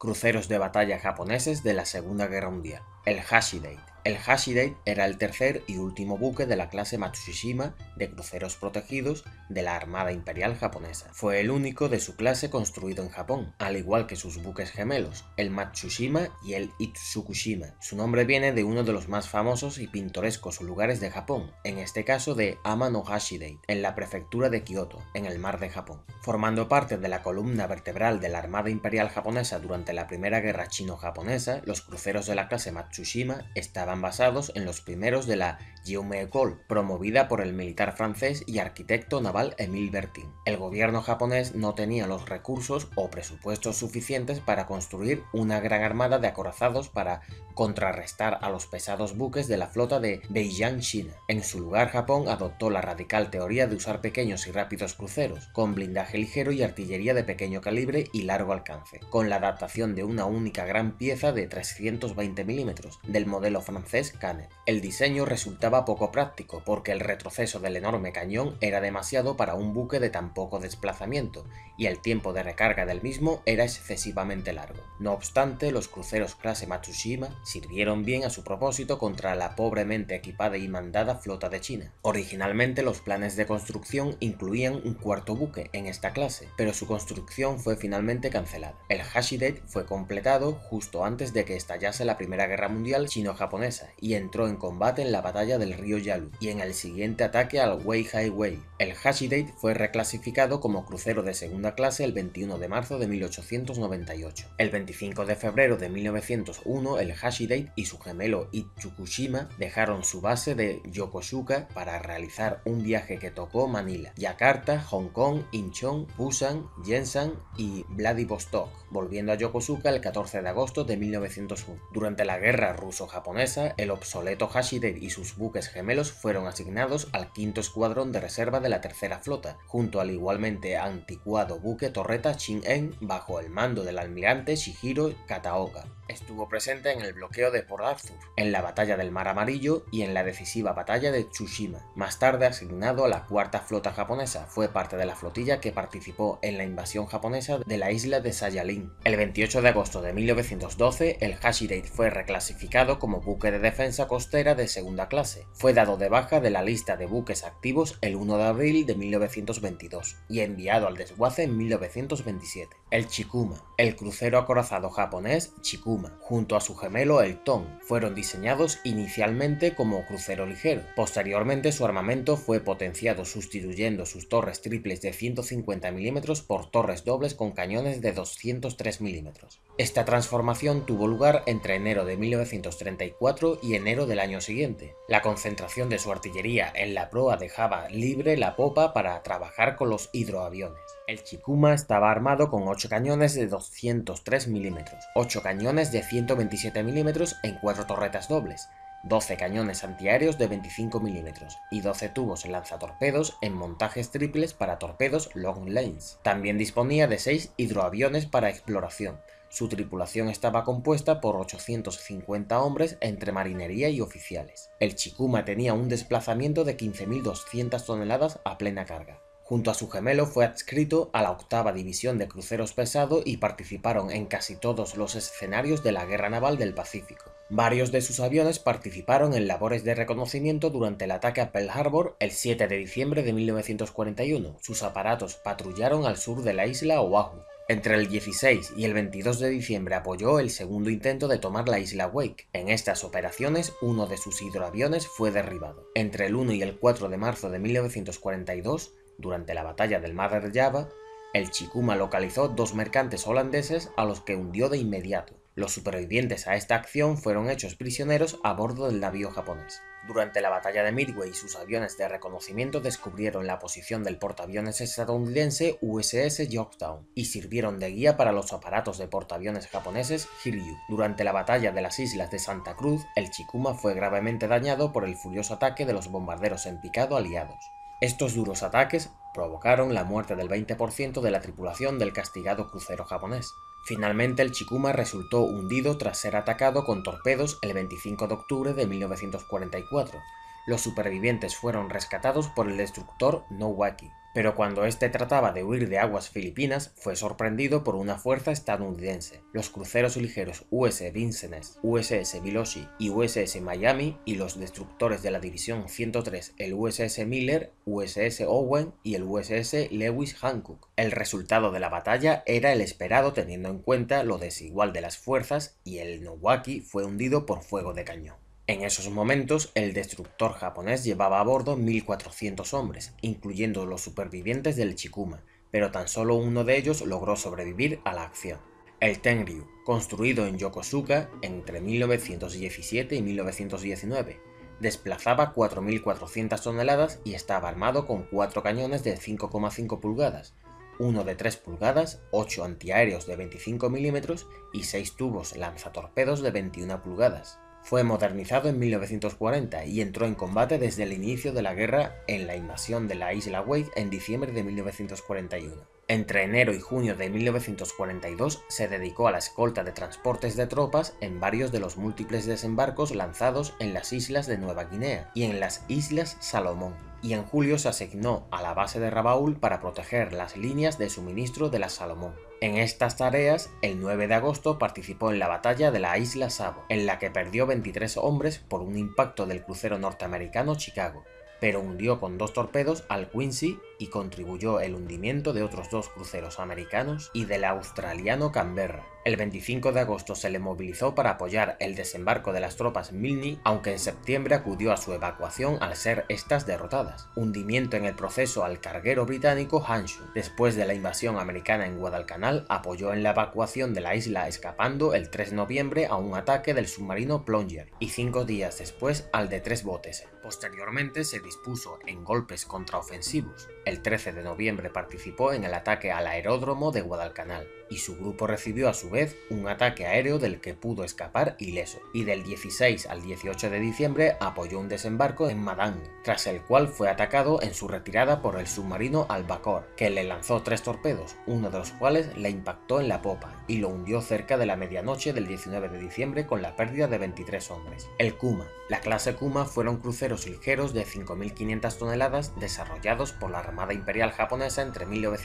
Cruceros de batalla japoneses de la Segunda Guerra Mundial. El Hashidate. El Hashidate era el tercer y último buque de la clase Matsushima de cruceros protegidos de la Armada Imperial Japonesa. Fue el único de su clase construido en Japón, al igual que sus buques gemelos, el Matsushima y el Itsukushima. Su nombre viene de uno de los más famosos y pintorescos lugares de Japón, en este caso de Ama no Hashidate, en la prefectura de Kioto, en el mar de Japón. Formando parte de la columna vertebral de la Armada Imperial Japonesa durante la Primera Guerra Chino-Japonesa, los cruceros de la clase Matsushima estaban basados en los primeros de la Guillaume École, promovida por el militar francés y arquitecto naval Émile Bertin. El gobierno japonés no tenía los recursos o presupuestos suficientes para construir una gran armada de acorazados para contrarrestar a los pesados buques de la flota de Beiyang, China. En su lugar, Japón adoptó la radical teoría de usar pequeños y rápidos cruceros, con blindaje ligero y artillería de pequeño calibre y largo alcance, con la adaptación de una única gran pieza de 320 mm del modelo francés Canet. El diseño resultaba poco práctico porque el retroceso del enorme cañón era demasiado para un buque de tan poco desplazamiento y el tiempo de recarga del mismo era excesivamente largo. No obstante, los cruceros clase Matsushima sirvieron bien a su propósito contra la pobremente equipada y mandada flota de China. Originalmente los planes de construcción incluían un cuarto buque en esta clase, pero su construcción fue finalmente cancelada. El Hashidate fue completado justo antes de que estallase la Primera Guerra Mundial Chino-Japonesa y entró en combate en la batalla del río Yalu y en el siguiente ataque al Wei Hai Wei. El Hashidate fue reclasificado como crucero de segunda clase el 21 de marzo de 1898. El 25 de febrero de 1901, el Hashidate y su gemelo Itsukushima dejaron su base de Yokosuka para realizar un viaje que tocó Manila, Yakarta, Hong Kong, Incheon, Busan, Yensan y Vladivostok, volviendo a Yokosuka el 14 de agosto de 1901. Durante la guerra ruso-japonesa, el obsoleto Hashidate y sus buques gemelos fueron asignados al quinto escuadrón de reserva de la tercera flota, junto al igualmente anticuado buque torreta Shin-En bajo el mando del almirante Shihiro Kataoka. Estuvo presente en el bloqueo de Port Arthur, en la batalla del Mar Amarillo y en la decisiva batalla de Tsushima. Más tarde asignado a la cuarta flota japonesa, fue parte de la flotilla que participó en la invasión japonesa de la isla de Sayalin. El 28 de agosto de 1912, el Hashidate fue reclasificado como buque de defensa costera de segunda clase. Fue dado de baja de la lista de buques activos el 1 de abril de 1922 y enviado al desguace en 1927. El Chikuma, el crucero acorazado japonés Chikuma, junto a su gemelo el Ton, fueron diseñados inicialmente como crucero ligero. Posteriormente su armamento fue potenciado sustituyendo sus torres triples de 150 mm por torres dobles con cañones de 203 mm. Esta transformación tuvo lugar entre enero de 1934 y enero del año siguiente. La concentración de su artillería en la proa dejaba libre la popa para trabajar con los hidroaviones. El Chikuma estaba armado con 8 cañones de 203 mm, 8 cañones de 127 mm en 4 torretas dobles, 12 cañones antiaéreos de 25 mm y 12 tubos lanzatorpedos en montajes triples para torpedos long lanes. También disponía de 6 hidroaviones para exploración. Su tripulación estaba compuesta por 850 hombres entre marinería y oficiales. El Chikuma tenía un desplazamiento de 15.200 toneladas a plena carga. Junto a su gemelo fue adscrito a la octava división de cruceros pesados y participaron en casi todos los escenarios de la Guerra Naval del Pacífico. Varios de sus aviones participaron en labores de reconocimiento durante el ataque a Pearl Harbor el 7 de diciembre de 1941. Sus aparatos patrullaron al sur de la isla Oahu. Entre el 16 y el 22 de diciembre apoyó el segundo intento de tomar la isla Wake. En estas operaciones, uno de sus hidroaviones fue derribado. Entre el 1 y el 4 de marzo de 1942, durante la batalla del Mar de Java, el Chikuma localizó 2 mercantes holandeses a los que hundió de inmediato. Los supervivientes a esta acción fueron hechos prisioneros a bordo del navío japonés. Durante la batalla de Midway, sus aviones de reconocimiento descubrieron la posición del portaaviones estadounidense USS Yorktown y sirvieron de guía para los aparatos de portaaviones japoneses Hiryu. Durante la batalla de las islas de Santa Cruz, el Chikuma fue gravemente dañado por el furioso ataque de los bombarderos en picado aliados. Estos duros ataques provocaron la muerte del 20% de la tripulación del castigado crucero japonés. Finalmente el Chikuma resultó hundido tras ser atacado con torpedos el 25 de octubre de 1944. Los supervivientes fueron rescatados por el destructor Nowaki. pero cuando este trataba de huir de aguas filipinas fue sorprendido por una fuerza estadounidense. Los cruceros ligeros USS Vincennes, USS Biloxi y USS Miami y los destructores de la División 103, el USS Miller, USS Owen y el USS Lewis Hancock. El resultado de la batalla era el esperado teniendo en cuenta lo desigual de las fuerzas y el Nowaki fue hundido por fuego de cañón. En esos momentos, el destructor japonés llevaba a bordo 1.400 hombres, incluyendo los supervivientes del Chikuma, pero tan solo uno de ellos logró sobrevivir a la acción. El Tenryu, construido en Yokosuka entre 1917 y 1919, desplazaba 4.400 toneladas y estaba armado con 4 cañones de 5,5 pulgadas, uno de 3 pulgadas, 8 antiaéreos de 25 mm y 6 tubos lanzatorpedos de 21 pulgadas. Fue modernizado en 1940 y entró en combate desde el inicio de la guerra en la invasión de la isla Wake en diciembre de 1941. Entre enero y junio de 1942 se dedicó a la escolta de transportes de tropas en varios de los múltiples desembarcos lanzados en las islas de Nueva Guinea y en las Islas Salomón, y en julio se asignó a la base de Rabaul para proteger las líneas de suministro de las Salomón. En estas tareas, el 9 de agosto participó en la batalla de la isla Savo, en la que perdió 23 hombres por un impacto del crucero norteamericano Chicago, pero hundió con 2 torpedos al Quincy y contribuyó el hundimiento de otros 2 cruceros americanos y del australiano Canberra. El 25 de agosto se le movilizó para apoyar el desembarco de las tropas Milne, aunque en septiembre acudió a su evacuación al ser estas derrotadas. Hundimiento en el proceso al carguero británico Hanshu. Después de la invasión americana en Guadalcanal, apoyó en la evacuación de la isla escapando el 3 de noviembre a un ataque del submarino Plunger y 5 días después al de 3 botes. Posteriormente se dispuso en golpes contraofensivos. El 13 de noviembre participó en el ataque al aeródromo de Guadalcanal y su grupo recibió a su vez un ataque aéreo del que pudo escapar ileso, y del 16 al 18 de diciembre apoyó un desembarco en Madang, tras el cual fue atacado en su retirada por el submarino Albacore, que le lanzó 3 torpedos, uno de los cuales le impactó en la popa y lo hundió cerca de la medianoche del 19 de diciembre con la pérdida de 23 hombres. El Kuma. La clase Kuma fueron cruceros ligeros de 5.500 toneladas desarrollados por la Armada Imperial Japonesa entre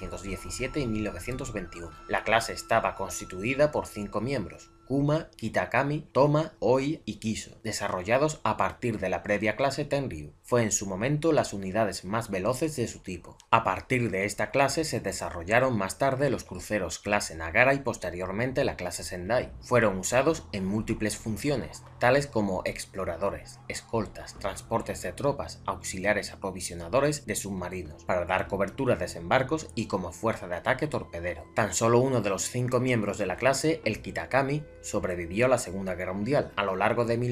1917 y 1921. La clase estaba constituida por 5 miembros: Kuma, Kitakami, Toma, Oi y Kiso, desarrollados a partir de la previa clase Tenryu. Fue en su momento las unidades más veloces de su tipo. A partir de esta clase se desarrollaron más tarde los cruceros clase Nagara y posteriormente la clase Sendai. Fueron usados en múltiples funciones, tales como exploradores, escoltas, transportes de tropas, auxiliares aprovisionadores de submarinos, para dar cobertura a desembarcos y como fuerza de ataque torpedero. Tan solo uno de los 5 miembros de la clase, el Kitakami, sobrevivió a la Segunda Guerra Mundial. A lo largo de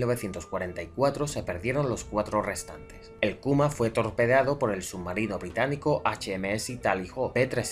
1944 se perdieron los 4 restantes. El Kuma fue torpedeado por el submarino británico HMS Tally Ho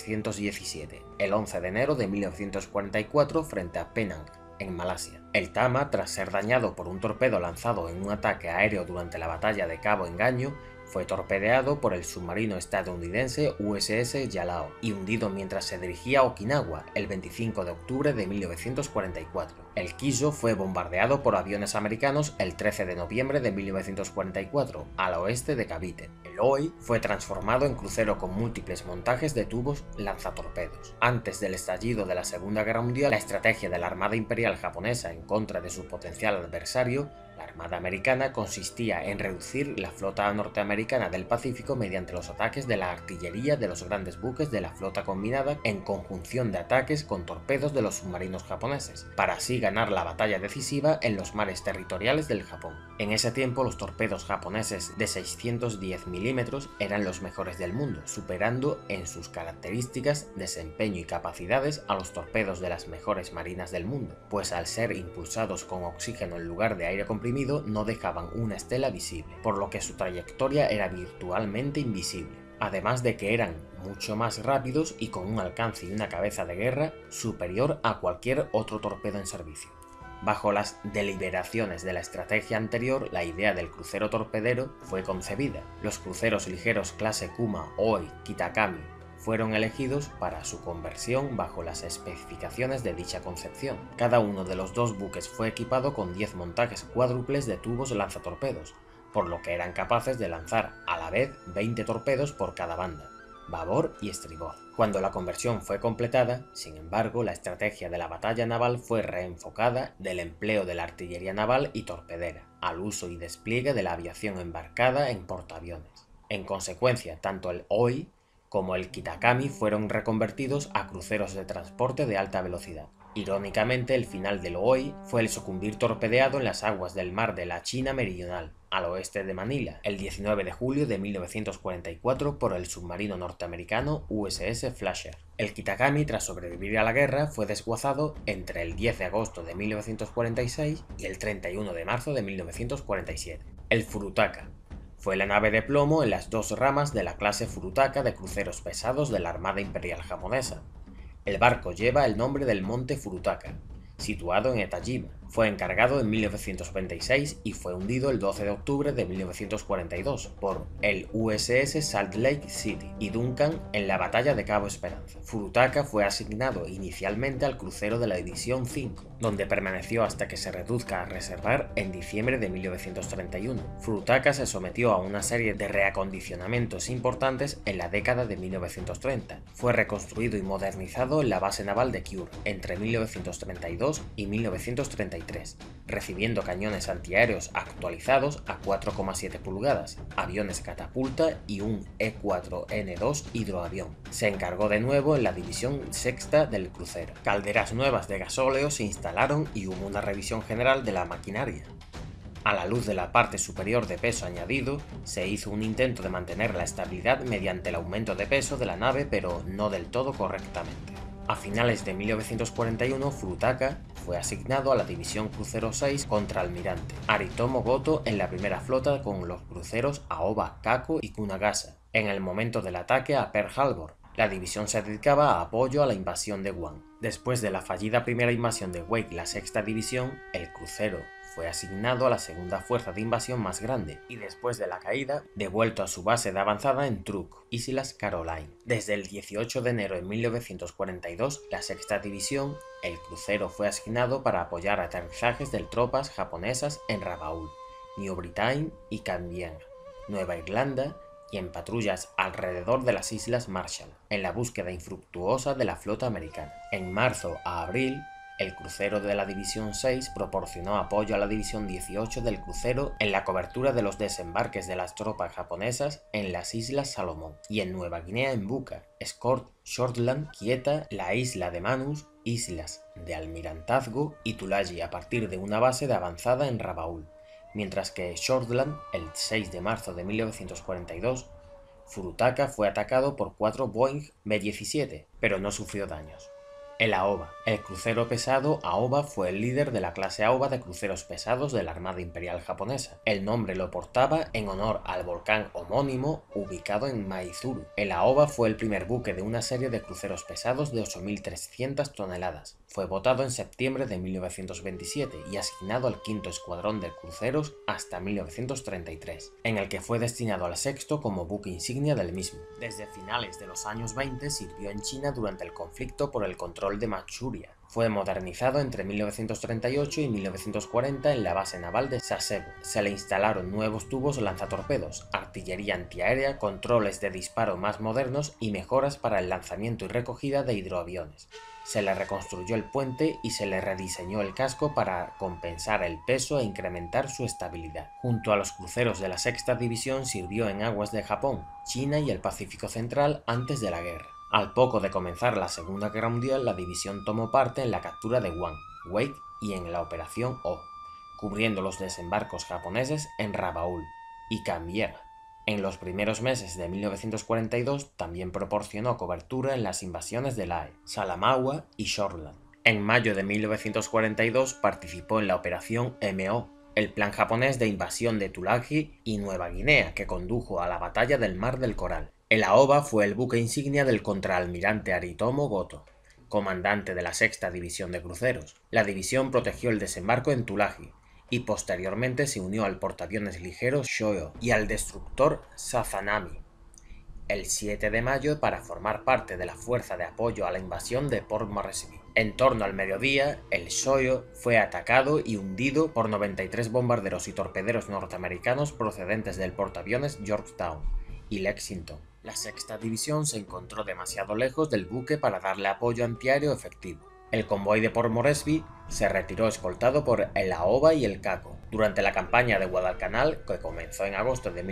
P-317 el 11 de enero de 1944 frente a Penang, en Malasia. El Tama, tras ser dañado por un torpedo lanzado en un ataque aéreo durante la batalla de Cabo Engaño, fue torpedeado por el submarino estadounidense USS Yalao y hundido mientras se dirigía a Okinawa el 25 de octubre de 1944. El Kiso fue bombardeado por aviones americanos el 13 de noviembre de 1944 al oeste de Cavite. El Oi fue transformado en crucero con múltiples montajes de tubos lanzatorpedos. Antes del estallido de la Segunda Guerra Mundial, la estrategia de la Armada Imperial japonesa en contra de su potencial adversario, la Armada Americana, consistía en reducir la flota norteamericana del Pacífico mediante los ataques de la artillería de los grandes buques de la flota combinada en conjunción de ataques con torpedos de los submarinos japoneses, para así ganar la batalla decisiva en los mares territoriales del Japón. En ese tiempo los torpedos japoneses de 610 mm eran los mejores del mundo, superando en sus características, desempeño y capacidades a los torpedos de las mejores marinas del mundo, pues al ser impulsados con oxígeno en lugar de aire comprimido no dejaban una estela visible, por lo que su trayectoria era virtualmente invisible, además de que eran mucho más rápidos y con un alcance y una cabeza de guerra superior a cualquier otro torpedo en servicio. Bajo las deliberaciones de la estrategia anterior, la idea del crucero torpedero fue concebida. Los cruceros ligeros clase Kuma, Oi, Kitakami fueron elegidos para su conversión bajo las especificaciones de dicha concepción. Cada uno de los 2 buques fue equipado con 10 montajes cuádruples de tubos lanzatorpedos, por lo que eran capaces de lanzar a la vez 20 torpedos por cada banda. babor y estribor. Cuando la conversión fue completada, sin embargo, la estrategia de la batalla naval fue reenfocada del empleo de la artillería naval y torpedera al uso y despliegue de la aviación embarcada en portaaviones. En consecuencia, tanto el Oi como el Kitakami fueron reconvertidos a cruceros de transporte de alta velocidad. Irónicamente, el final del Oi fue el sucumbir torpedeado en las aguas del mar de la China Meridional, al oeste de Manila, el 19 de julio de 1944 por el submarino norteamericano USS Flasher. El Kitakami, tras sobrevivir a la guerra, fue desguazado entre el 10 de agosto de 1946 y el 31 de marzo de 1947. El Furutaka fue la nave de plomo en las dos ramas de la clase Furutaka de cruceros pesados de la Armada Imperial Japonesa. El barco lleva el nombre del monte Furutaka, situado en Etajima. Fue encargado en 1926 y fue hundido el 12 de octubre de 1942 por el USS Salt Lake City y Duncan en la batalla de Cabo Esperanza. Furutaka fue asignado inicialmente al crucero de la División 5, donde permaneció hasta que se reduzca a reservar en diciembre de 1931. Furutaka se sometió a una serie de reacondicionamientos importantes en la década de 1930. Fue reconstruido y modernizado en la base naval de Kure entre 1932 y 1933, recibiendo cañones antiaéreos actualizados a 4,7 pulgadas, aviones catapulta y un E-4N2 hidroavión. Se encargó de nuevo en la división sexta del crucero. Calderas nuevas de gasóleo se instalaron y hubo una revisión general de la maquinaria. A la luz de la parte superior de peso añadido, se hizo un intento de mantener la estabilidad mediante el aumento de peso de la nave, pero no del todo correctamente. A finales de 1941, Furutaka fue asignado a la División Crucero 6 Contraalmirante Aritomo Goto en la primera flota con los cruceros Aoba, Kako y Kunagasa. En el momento del ataque a Pearl Harbor, la división se dedicaba a apoyo a la invasión de Guam. Después de la fallida primera invasión de Wake, la sexta división, el crucero fue asignado a la segunda fuerza de invasión más grande y después de la caída, devuelto a su base de avanzada en Truk, Islas Caroline. Desde el 18 de enero de 1942, la sexta división, el crucero fue asignado para apoyar aterrizajes de tropas japonesas en Rabaul, New Britain y Canberra, Nueva Irlanda, y en patrullas alrededor de las Islas Marshall, en la búsqueda infructuosa de la flota americana. En marzo a abril, el crucero de la División 6 proporcionó apoyo a la División 18 del crucero en la cobertura de los desembarques de las tropas japonesas en las Islas Salomón y en Nueva Guinea en Buka, Scott, Shortland, Quieta, la isla de Manus, Islas de Almirantazgo y Tulaji a partir de una base de avanzada en Rabaul. Mientras que Shortland, el 6 de marzo de 1942, Furutaka fue atacado por 4 Boeing B-17, pero no sufrió daños. El Aoba. El crucero pesado Aoba fue el líder de la clase Aoba de cruceros pesados de la Armada Imperial Japonesa. El nombre lo portaba en honor al volcán homónimo ubicado en Maizuru. El Aoba fue el primer buque de una serie de cruceros pesados de 8.300 toneladas. Fue votado en septiembre de 1927 y asignado al quinto escuadrón de cruceros hasta 1933, en el que fue destinado al sexto como buque insignia del mismo. Desde finales de los años 20 sirvió en China durante el conflicto por el control de Manchuria. Fue modernizado entre 1938 y 1940 en la base naval de Sasebo. Se le instalaron nuevos tubos lanzatorpedos, artillería antiaérea, controles de disparo más modernos y mejoras para el lanzamiento y recogida de hidroaviones. Se le reconstruyó el puente y se le rediseñó el casco para compensar el peso e incrementar su estabilidad. Junto a los cruceros de la sexta división sirvió en aguas de Japón, China y el Pacífico Central antes de la guerra. Al poco de comenzar la Segunda Guerra Mundial, la división tomó parte en la captura de Guam, Wake y en la Operación O, cubriendo los desembarcos japoneses en Rabaul y Canberra. En los primeros meses de 1942 también proporcionó cobertura en las invasiones de Lae, Salamaua y Shortland. En mayo de 1942 participó en la Operación MO, el plan japonés de invasión de Tulagi y Nueva Guinea que condujo a la batalla del Mar del Coral. El Aoba fue el buque insignia del contraalmirante Aritomo Goto, comandante de la sexta división de cruceros. La división protegió el desembarco en Tulagi y posteriormente se unió al portaaviones ligero Shoyo y al destructor Sazanami el 7 de mayo para formar parte de la fuerza de apoyo a la invasión de Port Moresby. En torno al mediodía, el Shoyo fue atacado y hundido por 93 bombarderos y torpederos norteamericanos procedentes del portaaviones Yorktown y Lexington. La sexta división se encontró demasiado lejos del buque para darle apoyo antiaéreo efectivo. El convoy de Port Moresby se retiró escoltado por el AOBA y el Caco. Durante la campaña de Guadalcanal, que comenzó en agosto de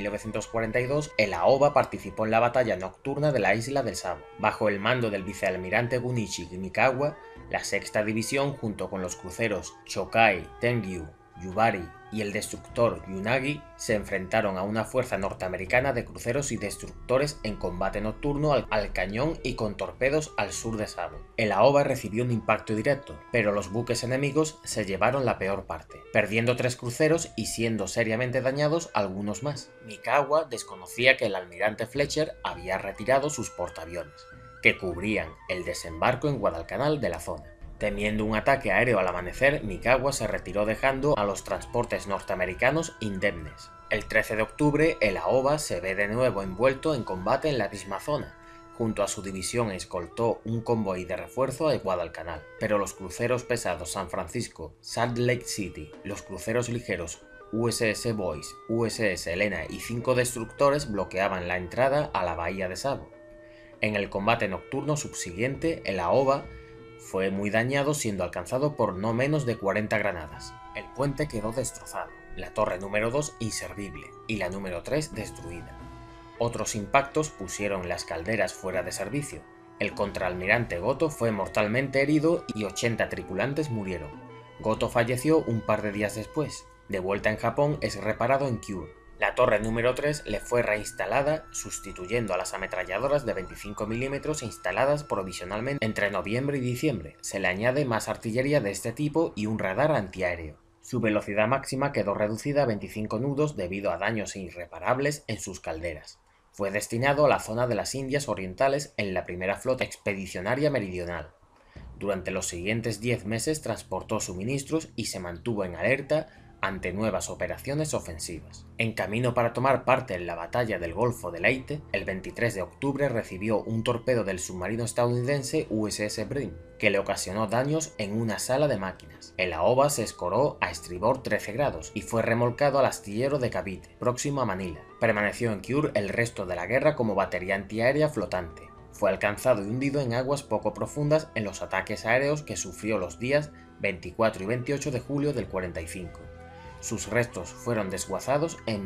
1942, el AOBA participó en la batalla nocturna de la isla del Savo. Bajo el mando del vicealmirante Gunichi Mikawa, la sexta división, junto con los cruceros Chokai, Tengyu, Yubari y el destructor Yunagi, se enfrentaron a una fuerza norteamericana de cruceros y destructores en combate nocturno al cañón y con torpedos al sur de Savo. El AOBA recibió un impacto directo, pero los buques enemigos se llevaron la peor parte, perdiendo 3 cruceros y siendo seriamente dañados algunos más. Mikawa desconocía que el almirante Fletcher había retirado sus portaaviones, que cubrían el desembarco en Guadalcanal de la zona. Temiendo un ataque aéreo al amanecer, Mikawa se retiró dejando a los transportes norteamericanos indemnes. El 13 de octubre, el AOBA se ve de nuevo envuelto en combate en la misma zona. Junto a su división escoltó un convoy de refuerzo a Guadalcanal, pero los cruceros pesados San Francisco, Salt Lake City, los cruceros ligeros USS Boise, USS Helena y 5 destructores bloqueaban la entrada a la bahía de Savo. En el combate nocturno subsiguiente, el AOBA fue muy dañado, siendo alcanzado por no menos de 40 granadas. El puente quedó destrozado, la torre número 2 inservible y la número 3 destruida. Otros impactos pusieron las calderas fuera de servicio. El contraalmirante Goto fue mortalmente herido y 80 tripulantes murieron. Goto falleció un par de días después. De vuelta en Japón es reparado en Kure. La torre número 3 le fue reinstalada, sustituyendo a las ametralladoras de 25 mm instaladas provisionalmente entre noviembre y diciembre. Se le añade más artillería de este tipo y un radar antiaéreo. Su velocidad máxima quedó reducida a 25 nudos debido a daños irreparables en sus calderas. Fue destinado a la zona de las Indias Orientales en la primera flota expedicionaria meridional. Durante los siguientes 10 meses transportó suministros y se mantuvo en alerta ante nuevas operaciones ofensivas. En camino para tomar parte en la batalla del Golfo de Leyte, el 23 de octubre recibió un torpedo del submarino estadounidense USS Brim, que le ocasionó daños en una sala de máquinas. El AOBA se escoró a estribor 13 grados y fue remolcado al astillero de Cavite, próximo a Manila. Permaneció en Kure el resto de la guerra como batería antiaérea flotante. Fue alcanzado y hundido en aguas poco profundas en los ataques aéreos que sufrió los días 24 y 28 de julio del 45. Sus restos fueron desguazados en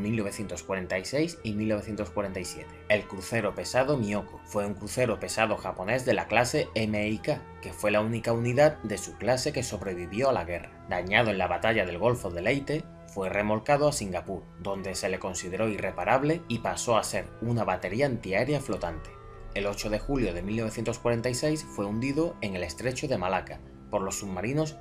1946 y 1947. El crucero pesado Miyoko fue un crucero pesado japonés de la clase MIK, que fue la única unidad de su clase que sobrevivió a la guerra. Dañado en la batalla del Golfo de Leyte, fue remolcado a Singapur, donde se le consideró irreparable y pasó a ser una batería antiaérea flotante. El 8 de julio de 1946 fue hundido en el estrecho de Malaca por los submarinos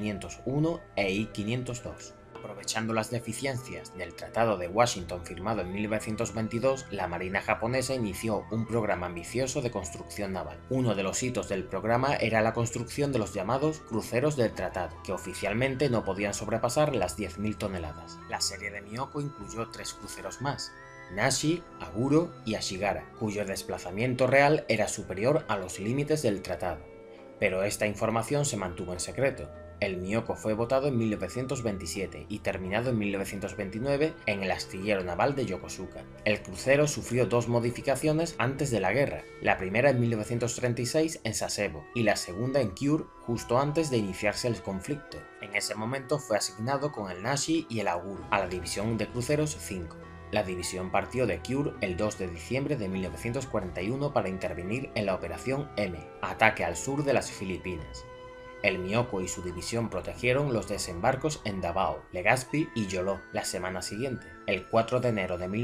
I-501 e I-502. Aprovechando las deficiencias del Tratado de Washington firmado en 1922, la Marina japonesa inició un programa ambicioso de construcción naval. Uno de los hitos del programa era la construcción de los llamados cruceros del tratado, que oficialmente no podían sobrepasar las 10.000 toneladas. La serie de Miyoko incluyó 3 cruceros más: Nashi, Aguro y Ashigara, cuyo desplazamiento real era superior a los límites del tratado. Pero esta información se mantuvo en secreto. El Miyoko fue botado en 1927 y terminado en 1929 en el astillero naval de Yokosuka. El crucero sufrió 2 modificaciones antes de la guerra, la primera en 1936 en Sasebo y la segunda en Kure justo antes de iniciarse el conflicto. En ese momento fue asignado con el Nashi y el Aguro a la división de cruceros 5. La división partió de Kure el 2 de diciembre de 1941 para intervenir en la Operación M, ataque al sur de las Filipinas. El Miyoko y su división protegieron los desembarcos en Davao, Legazpi y Jolo la semana siguiente. El 4 de enero de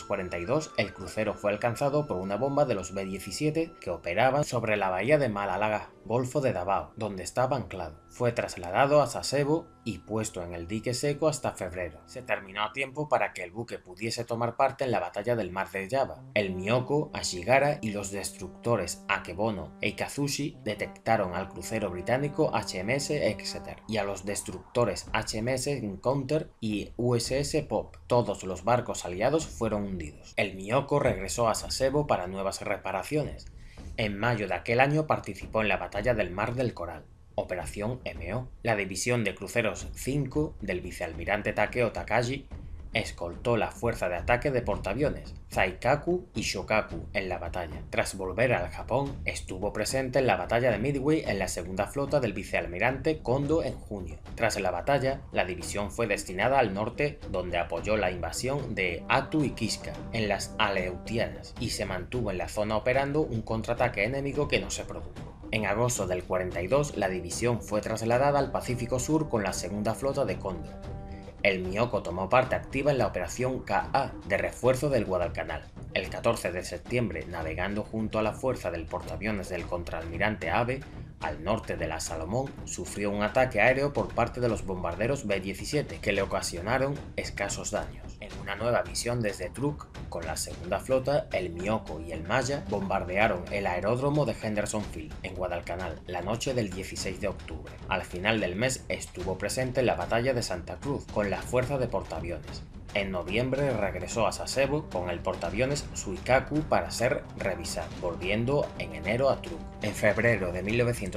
1942, el crucero fue alcanzado por una bomba de los B-17 que operaban sobre la bahía de Malalaga, Golfo de Davao, donde estaba anclado. Fue trasladado a Sasebo y puesto en el dique seco hasta febrero. Se terminó a tiempo para que el buque pudiese tomar parte en la batalla del Mar de Java. El Miyoko, Ashigara y los destructores Akebono e Ikazushi detectaron al crucero británico HMS Exeter y a los destructores HMS Encounter y USS Pop. Todos los barcos aliados fueron hundidos. El Miyoko regresó a Sasebo para nuevas reparaciones. En mayo de aquel año participó en la batalla del Mar del Coral, Operación MO. La división de cruceros 5 del vicealmirante Takeo Takagi escoltó la fuerza de ataque de portaaviones Zaikaku y Shokaku en la batalla. Tras volver al Japón, estuvo presente en la batalla de Midway en la segunda flota del vicealmirante Kondo en junio. Tras la batalla, la división fue destinada al norte, donde apoyó la invasión de Attu y Kiska en las Aleutianas y se mantuvo en la zona operando un contraataque enemigo que no se produjo. En agosto del 42, la división fue trasladada al Pacífico Sur con la segunda flota de Kondo. El Myoko tomó parte activa en la operación Ka de refuerzo del Guadalcanal. El 14 de septiembre, navegando junto a la fuerza del portaaviones del contraalmirante Abe, al norte de la Salomón, sufrió un ataque aéreo por parte de los bombarderos B-17 que le ocasionaron escasos daños. En una nueva misión desde Truk, con la segunda flota, el Myoko y el Maya bombardearon el aeródromo de Henderson Field, en Guadalcanal, la noche del 16 de octubre. Al final del mes estuvo presente en la batalla de Santa Cruz, con la fuerza de portaaviones. En noviembre regresó a Sasebo con el portaaviones Suikaku para ser revisado, volviendo en enero a Truk. En febrero de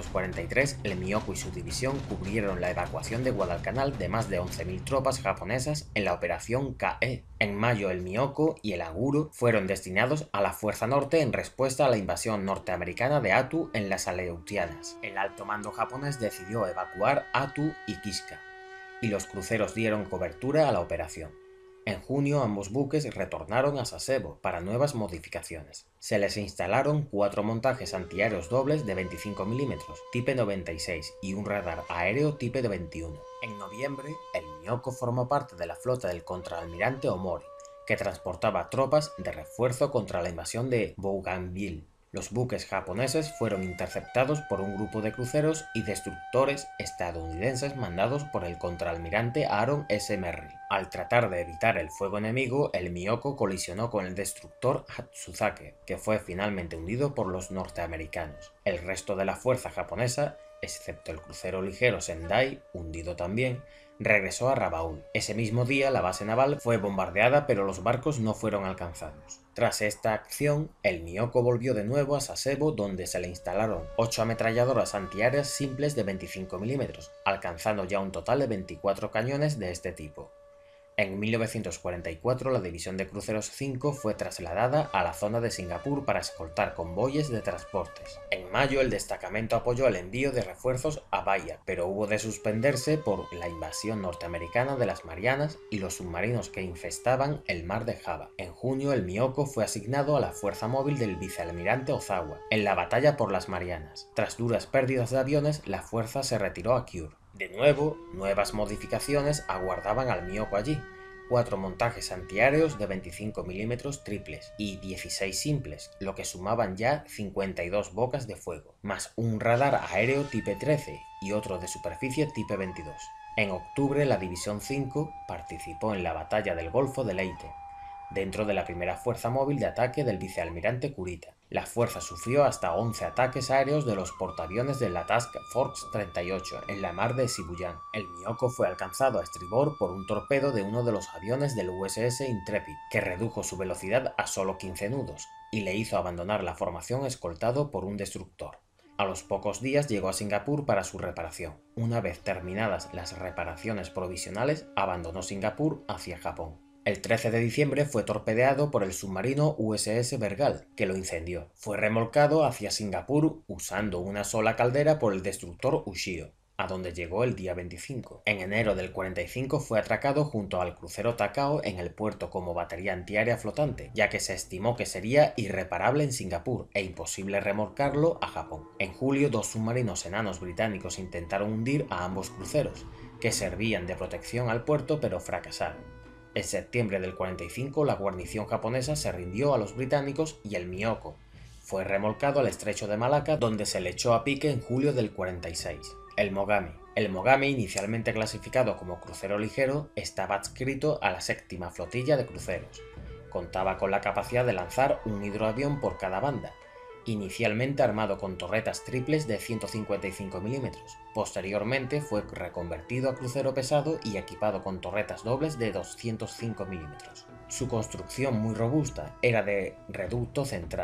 1943, el Myoko y su división cubrieron la evacuación de Guadalcanal de más de 11.000 tropas japonesas en la operación Ka-e. En mayo, el Myoko y el Aguro fueron destinados a la Fuerza Norte en respuesta a la invasión norteamericana de Attu en las Aleutianas. El alto mando japonés decidió evacuar Attu y Kiska, y los cruceros dieron cobertura a la operación. En junio ambos buques retornaron a Sasebo para nuevas modificaciones. Se les instalaron 4 montajes antiaéreos dobles de 25 mm Type 96 y un radar aéreo Type 21. En noviembre, el Myoko formó parte de la flota del contraalmirante Omori, que transportaba tropas de refuerzo contra la invasión de Bougainville. Los buques japoneses fueron interceptados por un grupo de cruceros y destructores estadounidenses mandados por el contraalmirante Aaron S. Merrill. Al tratar de evitar el fuego enemigo, el Myoko colisionó con el destructor Hatsuzake, que fue finalmente hundido por los norteamericanos. El resto de la fuerza japonesa, excepto el crucero ligero Sendai, hundido también, regresó a Rabaul. Ese mismo día la base naval fue bombardeada, pero los barcos no fueron alcanzados. Tras esta acción, el Myoko volvió de nuevo a Sasebo, donde se le instalaron 8 ametralladoras antiaéreas simples de 25 mm, alcanzando ya un total de 24 cañones de este tipo. En 1944 la división de cruceros 5 fue trasladada a la zona de Singapur para escoltar convoyes de transportes. En mayo el destacamento apoyó el envío de refuerzos a Bahía, pero hubo de suspenderse por la invasión norteamericana de las Marianas y los submarinos que infestaban el mar de Java. En junio el Myoko fue asignado a la fuerza móvil del vicealmirante Ozawa en la batalla por las Marianas. Tras duras pérdidas de aviones, la fuerza se retiró a Kure. De nuevo, nuevas modificaciones aguardaban al Myoko allí: 4 montajes antiaéreos de 25 mm triples y 16 simples, lo que sumaban ya 52 bocas de fuego, más un radar aéreo Type 13 y otro de superficie Type 22. En octubre la División 5 participó en la batalla del Golfo de Leyte, dentro de la primera fuerza móvil de ataque del vicealmirante Kurita. La fuerza sufrió hasta 11 ataques aéreos de los portaaviones de la Task Force 38 en la mar de Sibuyan. El Myoko fue alcanzado a estribor por un torpedo de uno de los aviones del USS Intrepid, que redujo su velocidad a solo 15 nudos y le hizo abandonar la formación escoltado por un destructor. A los pocos días llegó a Singapur para su reparación. Una vez terminadas las reparaciones provisionales, abandonó Singapur hacia Japón. El 13 de diciembre fue torpedeado por el submarino USS Bergal, que lo incendió. Fue remolcado hacia Singapur usando una sola caldera por el destructor Ushio, a donde llegó el día 25. En enero del 45 fue atracado junto al crucero Takao en el puerto como batería antiaérea flotante, ya que se estimó que sería irreparable en Singapur e imposible remolcarlo a Japón. En julio, 2 submarinos enanos británicos intentaron hundir a ambos cruceros, que servían de protección al puerto, pero fracasaron. En septiembre del 45 la guarnición japonesa se rindió a los británicos y el Myoko fue remolcado al estrecho de Malaca, donde se le echó a pique en julio del 46. El Mogami, inicialmente clasificado como crucero ligero, estaba adscrito a la 7ª flotilla de cruceros. Contaba con la capacidad de lanzar un hidroavión por cada banda, inicialmente armado con torretas triples de 155 mm. Posteriormente fue reconvertido a crucero pesado y equipado con torretas dobles de 205 mm. Su construcción, muy robusta, era de reducto central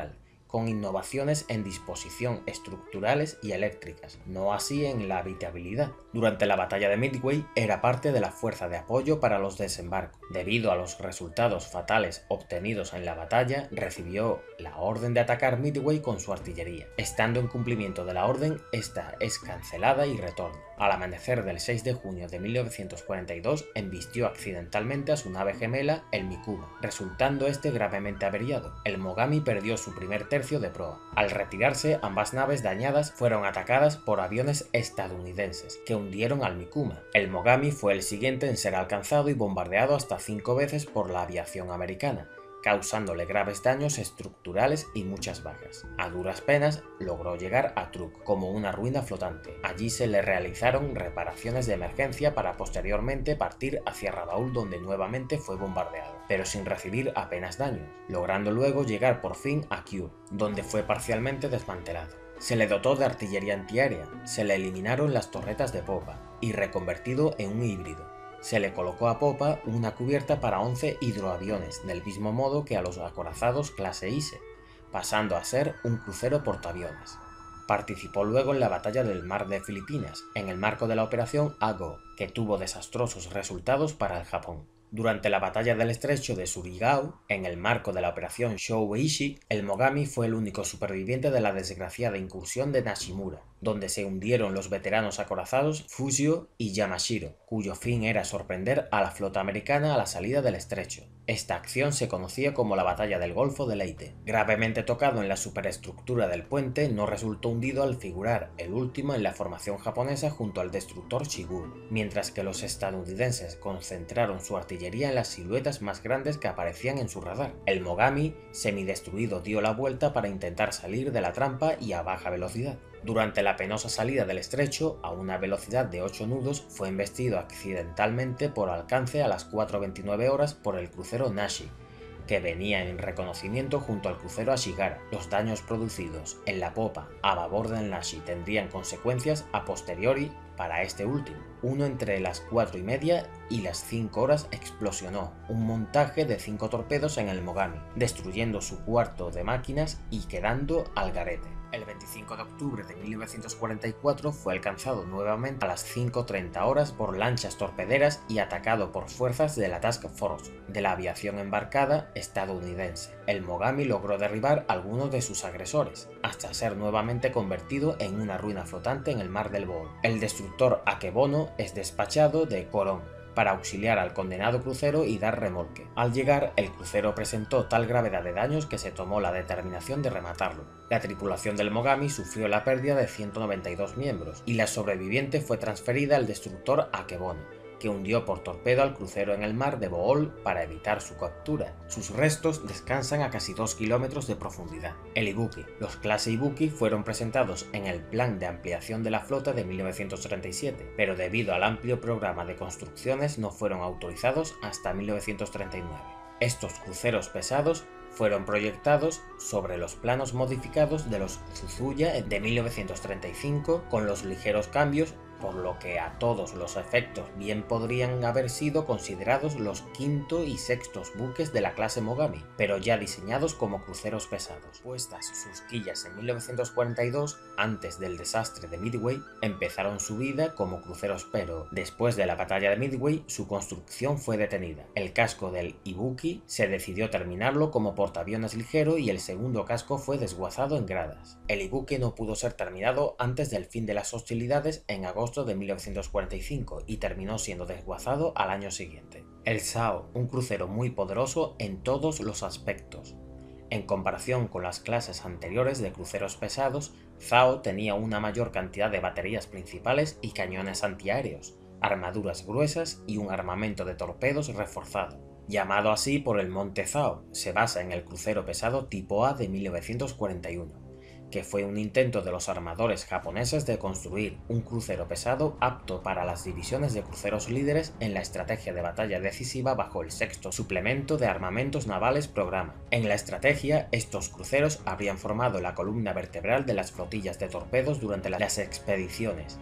con innovaciones en disposición estructurales y eléctricas, no así en la habitabilidad. Durante la batalla de Midway era parte de la fuerza de apoyo para los desembarcos. Debido a los resultados fatales obtenidos en la batalla, recibió la orden de atacar Midway con su artillería. Estando en cumplimiento de la orden, esta es cancelada y retorna. Al amanecer del 6 de junio de 1942, embistió accidentalmente a su nave gemela, el Mikuma, resultando este gravemente averiado. El Mogami perdió su primer tercio de proa. Al retirarse, ambas naves dañadas fueron atacadas por aviones estadounidenses, que hundieron al Mikuma. El Mogami fue el siguiente en ser alcanzado y bombardeado hasta 5 veces por la aviación americana, causándole graves daños estructurales y muchas bajas. A duras penas logró llegar a Truk como una ruina flotante. Allí se le realizaron reparaciones de emergencia para posteriormente partir hacia Rabaul, donde nuevamente fue bombardeado, pero sin recibir apenas daños, logrando luego llegar por fin a Kure, donde fue parcialmente desmantelado. Se le dotó de artillería antiaérea, se le eliminaron las torretas de popa y reconvertido en un híbrido. Se le colocó a popa una cubierta para 11 hidroaviones, del mismo modo que a los acorazados clase Ise, pasando a ser un crucero portaaviones. Participó luego en la batalla del Mar de Filipinas, en el marco de la operación Ago, que tuvo desastrosos resultados para el Japón. Durante la batalla del estrecho de Surigao, en el marco de la operación Shōeishi, el Mogami fue el único superviviente de la desgraciada incursión de Nishimura, donde se hundieron los veteranos acorazados Fujio y Yamashiro, cuyo fin era sorprender a la flota americana a la salida del estrecho. Esta acción se conocía como la Batalla del Golfo de Leyte. Gravemente tocado en la superestructura del puente, no resultó hundido al figurar el último en la formación japonesa junto al destructor Shigure, mientras que los estadounidenses concentraron su artillería en las siluetas más grandes que aparecían en su radar. El Mogami, semidestruido, dio la vuelta para intentar salir de la trampa y a baja velocidad. Durante la penosa salida del estrecho, a una velocidad de 8 nudos, fue embestido accidentalmente por alcance a las 4:29 horas por el crucero Nashi, que venía en reconocimiento junto al crucero Ashigara. Los daños producidos en la popa a babor del Nashi tendrían consecuencias a posteriori para este último. Uno entre las 4:30 y las 5 horas explosionó un montaje de 5 torpedos en el Mogami, destruyendo su cuarto de máquinas y quedando al garete. El 25 de octubre de 1944 fue alcanzado nuevamente a las 5:30 horas por lanchas torpederas y atacado por fuerzas de la Task Force de la aviación embarcada estadounidense. El Mogami logró derribar a algunos de sus agresores, hasta ser nuevamente convertido en una ruina flotante en el mar del Bohol. El destructor Akebono es despachado de Korón para auxiliar al condenado crucero y dar remolque. Al llegar, el crucero presentó tal gravedad de daños que se tomó la determinación de rematarlo. La tripulación del Mogami sufrió la pérdida de 192 miembros, y la sobreviviente fue transferida al destructor Akebono, que hundió por torpedo al crucero en el mar de Bohol para evitar su captura. Sus restos descansan a casi 2 kilómetros de profundidad. El Ibuki. Los clase Ibuki fueron presentados en el Plan de Ampliación de la Flota de 1937, pero debido al amplio programa de construcciones no fueron autorizados hasta 1939. Estos cruceros pesados fueron proyectados sobre los planos modificados de los Suzuya de 1935 con los ligeros cambios, por lo que a todos los efectos bien podrían haber sido considerados los quinto y sextos buques de la clase Mogami, pero ya diseñados como cruceros pesados. Puestas sus quillas en 1942, antes del desastre de Midway, empezaron su vida como cruceros, pero después de la batalla de Midway su construcción fue detenida. El casco del Ibuki se decidió terminarlo como portaaviones ligero y el segundo casco fue desguazado en gradas. El Ibuki no pudo ser terminado antes del fin de las hostilidades en agosto de 1945 y terminó siendo desguazado al año siguiente. El Sao, un crucero muy poderoso en todos los aspectos. En comparación con las clases anteriores de cruceros pesados, Sao tenía una mayor cantidad de baterías principales y cañones antiaéreos, armaduras gruesas y un armamento de torpedos reforzado. Llamado así por el Monte Sao, se basa en el crucero pesado tipo A de 1941. Que fue un intento de los armadores japoneses de construir un crucero pesado apto para las divisiones de cruceros líderes en la estrategia de batalla decisiva bajo el sexto suplemento de armamentos navales programa. En la estrategia, estos cruceros habrían formado la columna vertebral de las flotillas de torpedos durante las expediciones,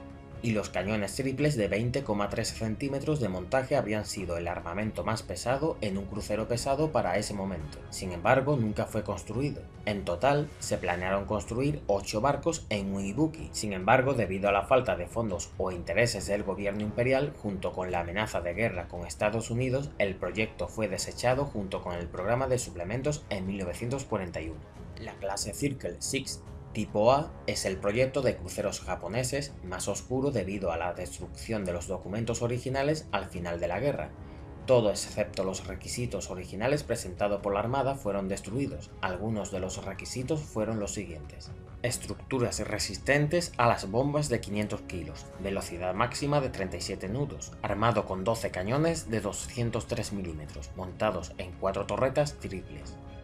y los cañones triples de 20,3 centímetros de montaje habrían sido el armamento más pesado en un crucero pesado para ese momento. Sin embargo, nunca fue construido. En total, se planearon construir 8 barcos en un ibuki. Sin embargo, debido a la falta de fondos o intereses del gobierno imperial, junto con la amenaza de guerra con Estados Unidos, el proyecto fue desechado junto con el programa de suplementos en 1941. La clase Circle 6 Tipo A es el proyecto de cruceros japoneses más oscuro debido a la destrucción de los documentos originales al final de la guerra. Todo excepto los requisitos originales presentados por la Armada fueron destruidos. Algunos de los requisitos fueron los siguientes: estructuras resistentes a las bombas de 500 kilos, velocidad máxima de 37 nudos, armado con 12 cañones de 203 mm, montados en 4 torretas triples.